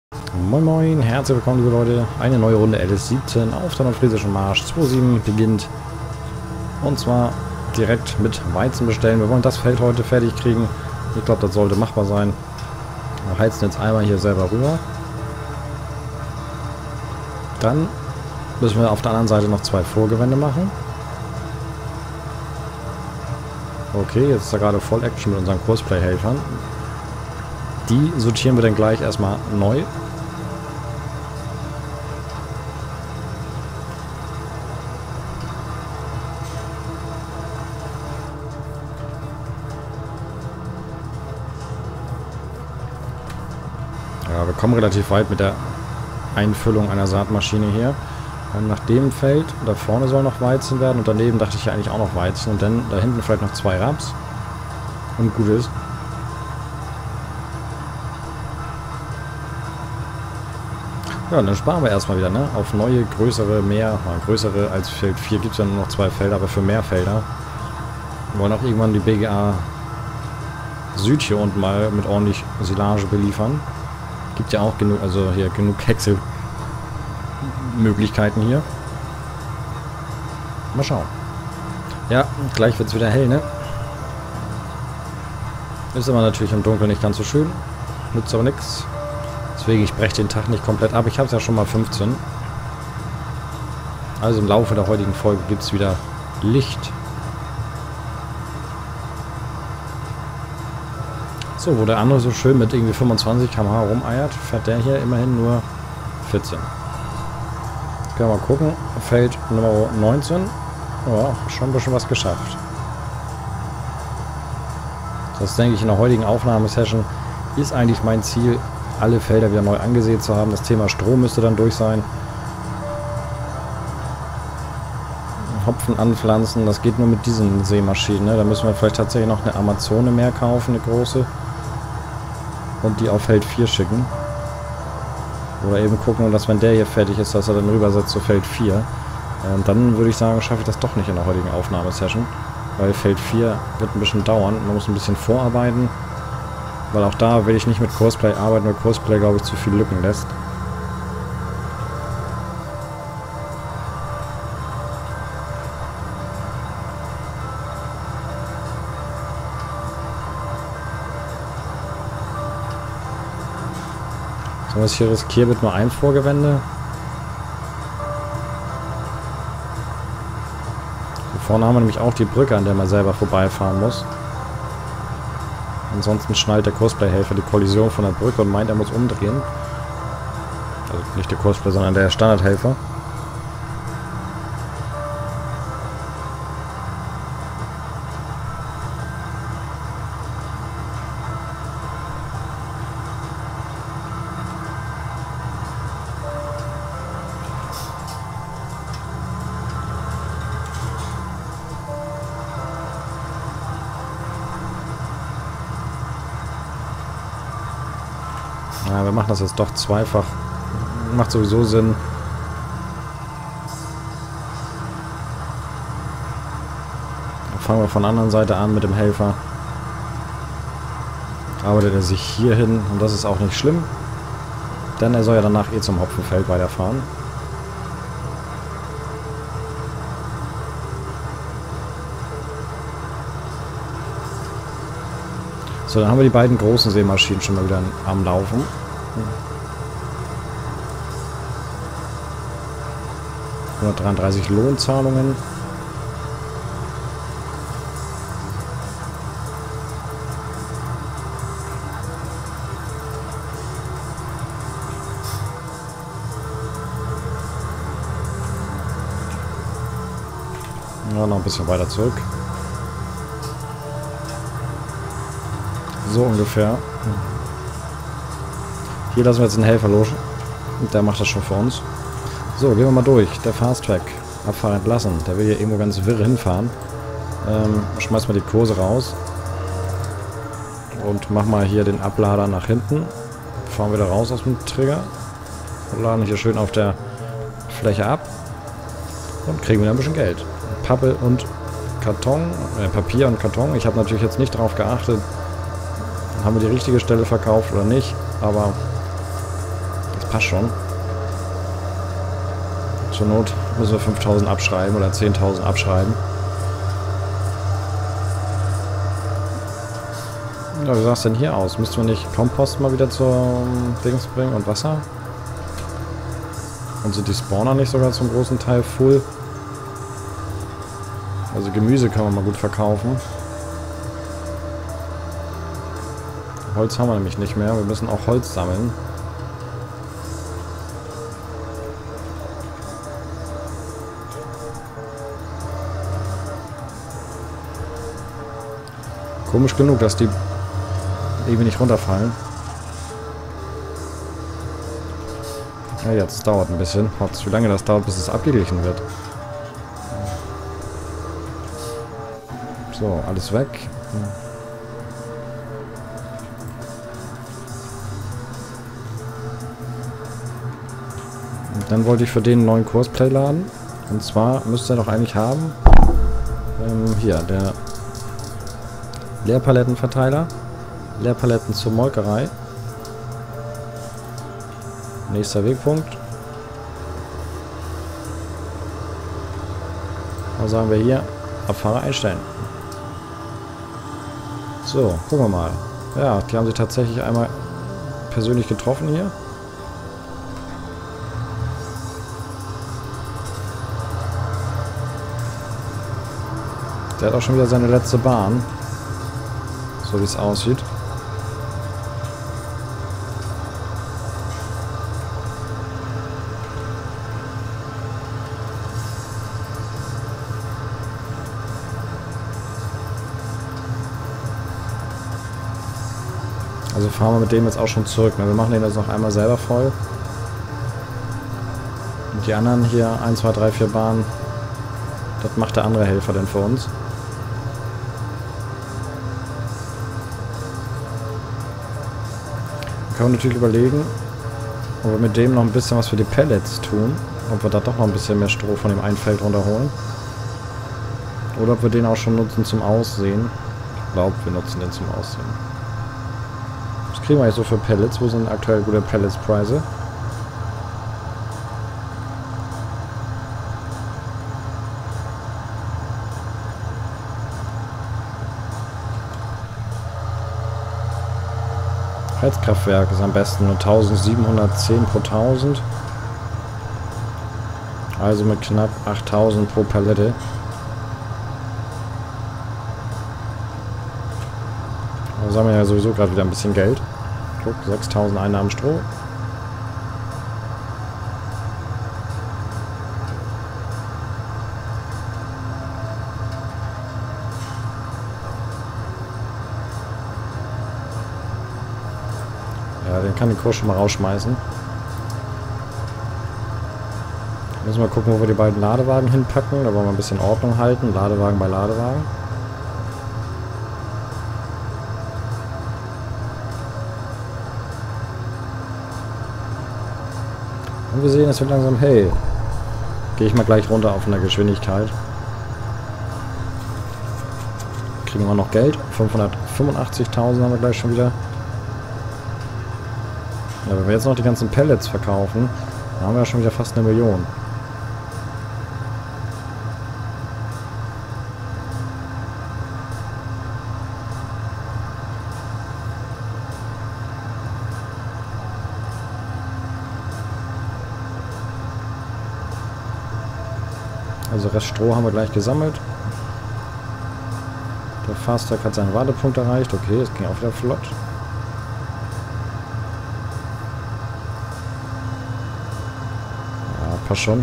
Moin Moin, herzlich willkommen liebe Leute. Eine neue Runde LS17 auf der nordfriesischen Marsch 2.7 beginnt. Und zwar direkt mit Weizen bestellen. Wir wollen das Feld heute fertig kriegen. Ich glaube, das sollte machbar sein. Wir heizen jetzt einmal hier selber rüber. Dann müssen wir auf der anderen Seite noch 2 Vorgewände machen. Okay, jetzt ist da gerade voll Action mit unseren Kursplay-Helfern. Die sortieren wir dann gleich erstmal neu. Ja, wir kommen relativ weit mit der Einfüllung einer Saatmaschine hier. Nach dem Feld, da vorne soll noch Weizen werden und daneben dachte ich ja eigentlich auch noch Weizen und dann da hinten vielleicht noch 2 Raps. Und gut ist. Ja, dann sparen wir erstmal wieder, ne? Auf neue, größere, mehr. Größere als Feld 4 gibt es ja nur noch 2 Felder, aber für mehr Felder. Wir wollen auch irgendwann die BGA Süd hier unten mal mit ordentlich Silage beliefern. Gibt ja auch genug, also hier genug Häckselmöglichkeiten hier. Mal schauen. Ja, gleich wird es wieder hell, ne? Ist aber natürlich im Dunkeln nicht ganz so schön. Nützt aber nichts. Deswegen, ich breche den Tag nicht komplett ab. Ich habe es ja schon mal 15. Also im Laufe der heutigen Folge gibt es wieder Licht. So, wo der andere so schön mit irgendwie 25 km/h rumeiert, fährt der hier immerhin nur 14. Können wir mal gucken. Feld Nummer 19. Ja, schon ein bisschen was geschafft. Das denke ich in der heutigen Aufnahmesession ist eigentlich mein Ziel, alle Felder wieder neu angesät zu haben. Das Thema Strom müsste dann durch sein. Hopfen anpflanzen, das geht nur mit diesen Sämaschinen. Ne? Da müssen wir vielleicht tatsächlich noch eine Amazone mehr kaufen, eine große. Und die auf Feld 4 schicken. Oder eben gucken, dass wenn der hier fertig ist, dass er dann rübersetzt zu Feld 4. Dann würde ich sagen, schaffe ich das doch nicht in der heutigen Aufnahmesession. Weil Feld 4 wird ein bisschen dauern. Man muss ein bisschen vorarbeiten. Weil auch da will ich nicht mit Courseplay arbeiten, weil Courseplay, glaube ich, zu viel Lücken lässt. So, was ich hier riskiere, wird nur ein Vorgewende. Hier vorne haben wir nämlich auch die Brücke, an der man selber vorbeifahren muss. Ansonsten schnallt der Courseplay-Helfer die Kollision von der Brücke und meint, er muss umdrehen. Also nicht der Courseplay, sondern der Standardhelfer. Ja, wir machen das jetzt doch zweifach. Macht sowieso Sinn. Dann fangen wir von der anderen Seite an mit dem Helfer. Arbeitet er sich hier hin und das ist auch nicht schlimm. Denn er soll ja danach eh zum Hopfenfeld weiterfahren. So, dann haben wir die beiden großen Sämaschinen schon mal wieder am Laufen. 133 Lohnzahlungen. Ja, noch ein bisschen weiter zurück. So ungefähr. Hier lassen wir jetzt einen Helfer los. Der macht das schon für uns. So, gehen wir mal durch. Der Fast Track. Abfahrer entlassen. Der will hier irgendwo ganz wirr hinfahren. Schmeiß mal die Kurse raus. Und mach mal hier den Ablader nach hinten. Fahren wieder raus aus dem Trigger. Und laden hier schön auf der Fläche ab. Und kriegen wieder ein bisschen Geld. Pappe und Karton, Papier und Karton. Ich habe natürlich jetzt nicht darauf geachtet, haben wir die richtige Stelle verkauft oder nicht, aber passt schon. Zur Not müssen wir 5.000 abschreiben oder 10.000 abschreiben. Ja, wie sah es denn hier aus? Müssten wir nicht Kompost mal wieder zum Dings bringen und Wasser? Und sind die Spawner nicht sogar zum großen Teil full? Also Gemüse kann man mal gut verkaufen. Holz haben wir nämlich nicht mehr. Wir müssen auch Holz sammeln. Komisch genug, dass die irgendwie nicht runterfallen. Ja, jetzt dauert ein bisschen. Wie lange das dauert, bis es abgeglichen wird. So, alles weg. Und dann wollte ich für den einen neuen Cosplay laden. Und zwar müsste er doch eigentlich haben. Hier, der Leerpalettenverteiler. Leerpaletten zur Molkerei. Nächster Wegpunkt. Was sagen wir hier? Abfahrer einstellen. So, gucken wir mal. Ja, die haben sich tatsächlich einmal persönlich getroffen hier. Der hat auch schon wieder seine letzte Bahn. So wie es aussieht. Also fahren wir mit dem jetzt auch schon zurück. Wir machen den jetzt noch einmal selber voll. Und die anderen hier, 1, 2, 3, 4 Bahnen, das macht der andere Helfer denn für uns. Wir können natürlich überlegen, ob wir mit dem noch ein bisschen was für die Pellets tun. Ob wir da doch noch ein bisschen mehr Stroh von dem einen Feld runterholen. Oder ob wir den auch schon nutzen zum Aussehen. Ich glaube, wir nutzen den zum Aussehen. Was kriegen wir eigentlich so für Pellets? Wo sind aktuell gute Pellets-Preise? Heizkraftwerk ist am besten nur 1710 pro 1000. Also mit knapp 8000 pro Palette. Da sammeln wir ja sowieso gerade wieder ein bisschen Geld. Guck, 6000 Einnahmen Stroh. Ja, den kann die Kurs schon mal rausschmeißen. Müssen wir gucken, wo wir die beiden Ladewagen hinpacken. Da wollen wir ein bisschen Ordnung halten. Ladewagen bei Ladewagen. Und wir sehen, es wird langsam hell. Gehe ich mal gleich runter auf einer Geschwindigkeit. Kriegen wir noch Geld. 585.000 haben wir gleich schon wieder. Ja, wenn wir jetzt noch die ganzen Pellets verkaufen, dann haben wir ja schon wieder fast 1 Million. Also Rest Stroh haben wir gleich gesammelt. Der Fasttrack hat seinen Wartepunkt erreicht. Okay, es ging auch wieder flott. Ja, passt schon.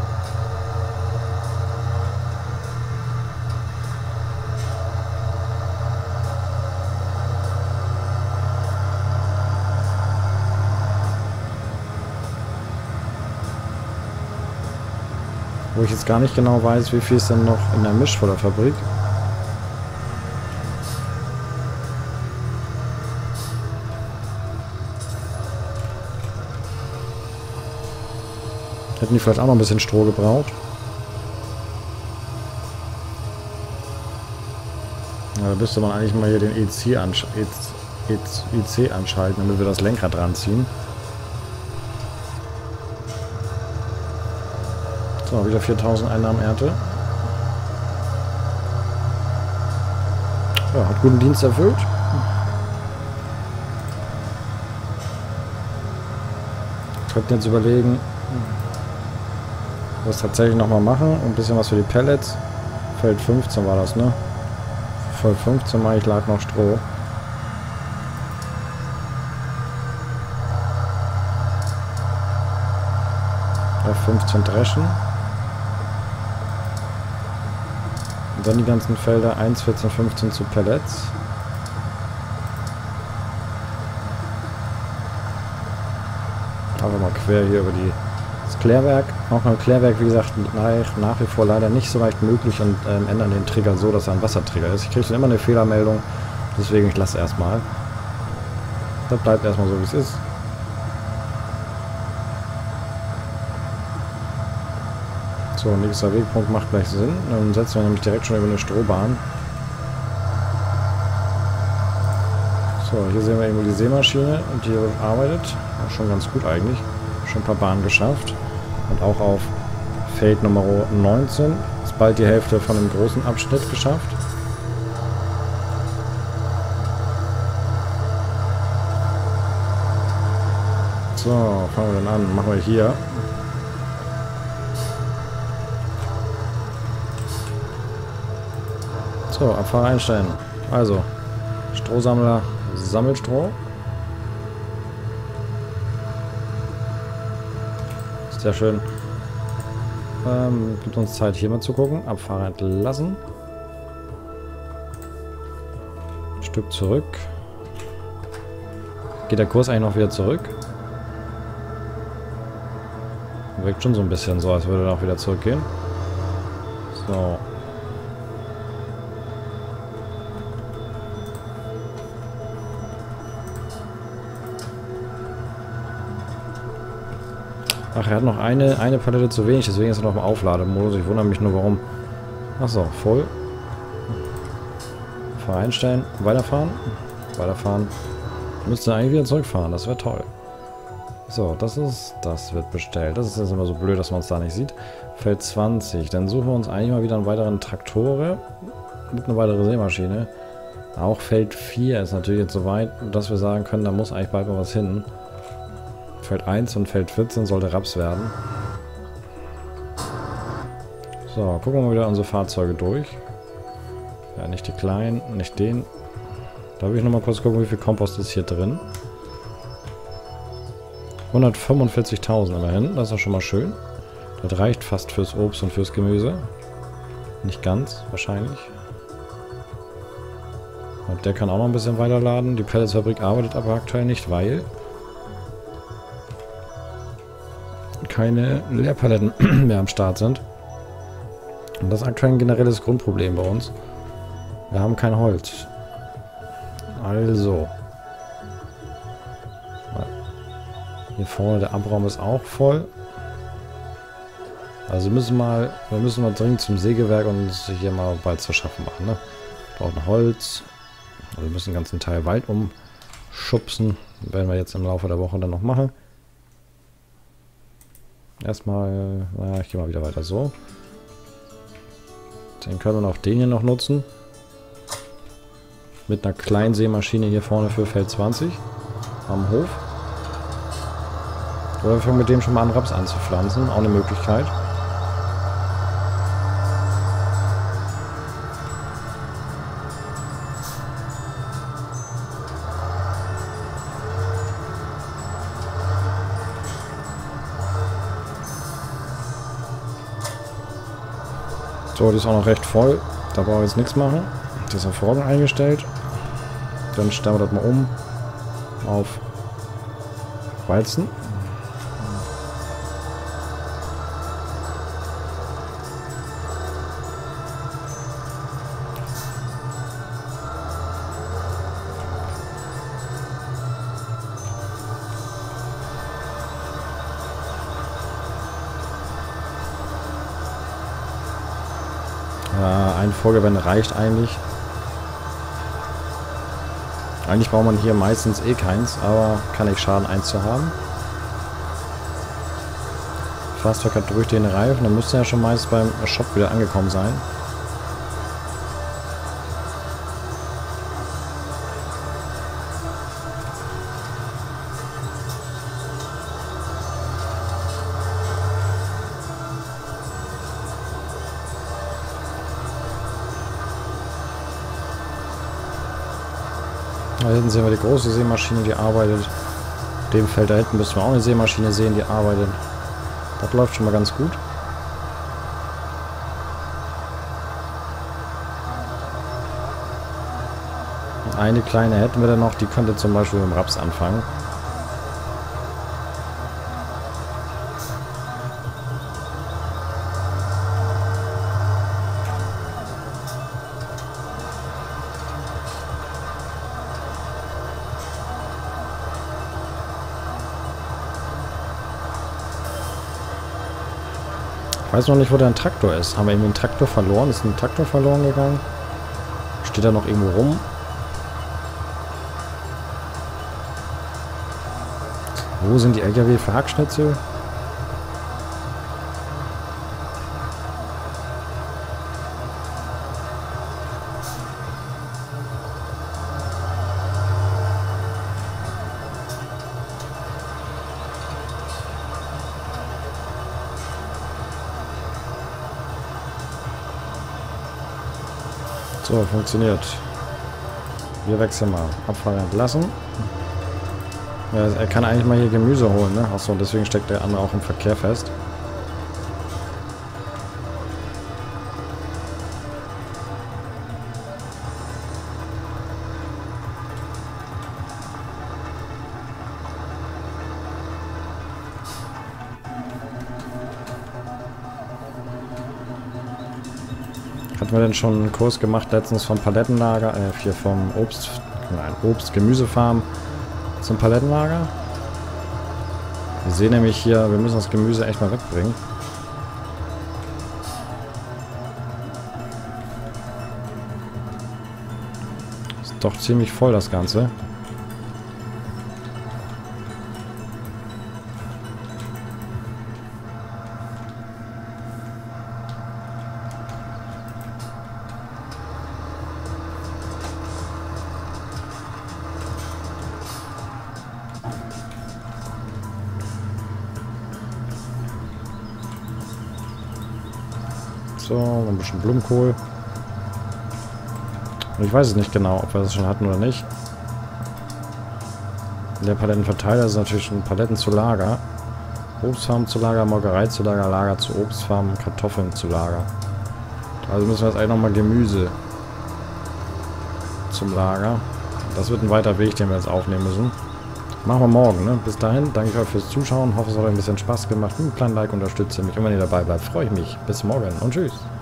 Wo ich jetzt gar nicht genau weiß, wie viel ist denn noch in der Mischfutterfabrik. Hätten die vielleicht auch noch ein bisschen Stroh gebraucht. Ja, da müsste man eigentlich mal hier den EC anschalten, damit wir das Lenkrad dran ziehen. So, wieder 4000 Einnahmenernte. Ja, hat guten Dienst erfüllt. Wir könnten jetzt überlegen, was tatsächlich nochmal machen. Ein bisschen was für die Pellets. Feld 15 war das, ne? Feld 15 mache ich, lag noch Stroh. Auf 15 dreschen. Und dann die ganzen Felder 1, 14, 15 zu Pellets. Aber mal quer hier über das Klärwerk. Auch beim Klärwerk, wie gesagt, nach wie vor leider nicht so leicht möglich und ändern den Trigger so, dass er ein Wassertrigger ist. Ich kriege dann immer eine Fehlermeldung, deswegen ich lasse erstmal. Das bleibt erstmal so, wie es ist. So, nächster Wegpunkt macht gleich Sinn. Dann setzen wir nämlich direkt schon über eine Strohbahn. So, hier sehen wir irgendwo die Sämaschine und die arbeitet. Auch schon ganz gut eigentlich. Schon ein paar Bahnen geschafft. Und auch auf Feld Nummer 19 ist bald die Hälfte von dem großen Abschnitt geschafft. So, fangen wir dann an. Machen wir hier. So, Abfahrer einstellen. Also, Strohsammler sammelt Stroh. Sehr schön. Gibt uns Zeit, hier mal zu gucken. Abfahrer entlassen. Ein Stück zurück. Geht der Kurs eigentlich noch wieder zurück? Wirkt schon so ein bisschen so, als würde er auch wieder zurückgehen. So. Ach, er hat noch eine Palette zu wenig, deswegen ist er noch im Auflademodus. Ich wundere mich nur, warum. Achso, voll. Fahr einstellen, weiterfahren. Weiterfahren. Müsste eigentlich wieder zurückfahren, das wäre toll. So, das wird bestellt. Das ist jetzt immer so blöd, dass man es da nicht sieht. Feld 20. Dann suchen wir uns eigentlich mal wieder einen weiteren Traktore. Mit einer weiteren Sämaschine. Auch Feld 4 ist natürlich jetzt so weit, dass wir sagen können, da muss eigentlich bald mal was hin. Feld 1 und Feld 14 sollte Raps werden. So, gucken wir mal wieder unsere Fahrzeuge durch. Ja, nicht die kleinen, nicht den. Da will ich nochmal kurz gucken, wie viel Kompost ist hier drin. 145.000 immerhin, das ist auch schon mal schön. Das reicht fast fürs Obst und fürs Gemüse. Nicht ganz, wahrscheinlich. Und der kann auch noch ein bisschen weiterladen. Die Pelletsfabrik arbeitet aber aktuell nicht, weil keine Leerpaletten mehr am Start sind. Und das ist aktuell ein generelles Grundproblem bei uns. Wir haben kein Holz. Also. Hier vorne der Abraum ist auch voll. Also wir müssen mal dringend zum Sägewerk und uns hier mal bald zu schaffen machen. Ne? Wir brauchen Holz. Also wir müssen den ganzen Teil Wald umschubsen. Das werden wir jetzt im Laufe der Woche dann noch machen. Erstmal, naja, ich gehe mal wieder weiter so. Dann können wir noch den hier noch nutzen. Mit einer kleinen Sämaschine hier vorne für Feld 20 am Hof. Oder wir fangen mit dem schon mal an, Raps anzupflanzen. Auch eine Möglichkeit. So, die ist auch noch recht voll. Da brauche ich jetzt nichts machen. Das ist auf Roggen eingestellt. Dann stellen wir das mal um auf Weizen. Ja, ein Vorgewende reicht eigentlich. Eigentlich braucht man hier meistens eh keins, aber kann nicht schaden, eins zu haben. Fahrzeug hat durchgehende Reifen, dann müsste er ja schon meist beim Shop wieder angekommen sein. Da hinten sehen wir die große Sämaschine, die arbeitet. Auf dem Feld da hinten müssen wir auch eine Sämaschine sehen, die arbeitet. Das läuft schon mal ganz gut. Und eine kleine hätten wir dann noch, die könnte zum Beispiel mit dem Raps anfangen. Ich weiß noch nicht, wo der ein Traktor ist. Haben wir irgendwie einen Traktor verloren? Ist ein Traktor verloren gegangen? Steht er noch irgendwo rum? Wo sind die LKW-Verhackschnitzel? So, funktioniert. Wir wechseln mal. Abfahrer entlassen. Ja, er kann eigentlich mal hier Gemüse holen, ne? Achso, deswegen steckt der andere auch im Verkehr fest. Hatten wir denn schon einen Kurs gemacht letztens vom Palettenlager, hier vom Obst-Gemüsefarm zum Palettenlager? Wir sehen nämlich hier, wir müssen das Gemüse echt mal wegbringen. Ist doch ziemlich voll das Ganze. So, ein bisschen Blumenkohl. Und ich weiß es nicht genau, ob wir das schon hatten oder nicht. Der Palettenverteiler ist natürlich schon Paletten zu Lager. Obstfarm zu Lager, Molkerei zu Lager, Lager zu Obstfarm, Kartoffeln zu Lager. Also müssen wir jetzt eigentlich nochmal Gemüse zum Lager. Das wird ein weiter Weg, den wir jetzt aufnehmen müssen. Machen wir morgen, ne? Bis dahin, danke euch fürs Zuschauen. Hoffe, es hat euch ein bisschen Spaß gemacht. Mit einem kleinen Like unterstützt ihr mich. Und wenn ihr dabei bleibt, freue ich mich. Bis morgen und tschüss.